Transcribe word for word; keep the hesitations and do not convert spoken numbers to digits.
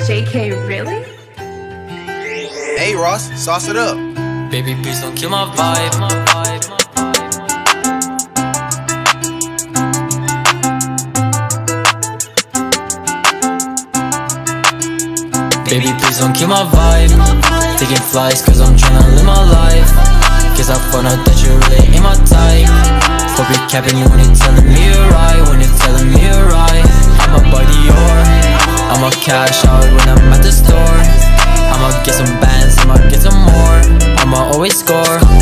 J K, really? Hey Ross, sauce it up. Baby, please don't kill my vibe, my vibe, my vibe. Baby, please don't kill my vibe. Taking flights cause I'm tryna live my life. Guess I found out that you really ain't my type. Hope you're capping you when you're telling me you're right. When you're telling me you're right. I'm a buddy or I'ma cash out when I'm at the store. I'ma get some bands, I'ma get some more. I'ma always score.